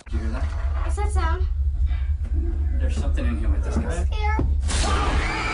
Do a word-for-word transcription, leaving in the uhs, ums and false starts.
Did you hear that? What's that sound? There's something in here with this guy. Here.